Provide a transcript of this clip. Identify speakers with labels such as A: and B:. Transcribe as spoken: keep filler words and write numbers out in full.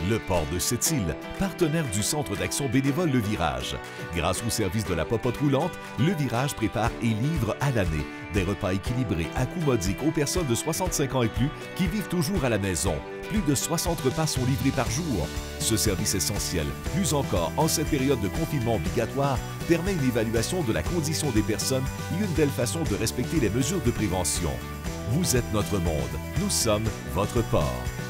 A: Le port de Sept-Îles, partenaire du Centre d'action bénévole Le Virage. Grâce au service de la popote roulante, Le Virage prépare et livre à l'année des repas équilibrés à coût modique aux personnes de soixante-cinq ans et plus qui vivent toujours à la maison. Plus de soixante repas sont livrés par jour. Ce service essentiel, plus encore en cette période de confinement obligatoire, permet une évaluation de la condition des personnes et une belle façon de respecter les mesures de prévention. Vous êtes notre monde, nous sommes votre port.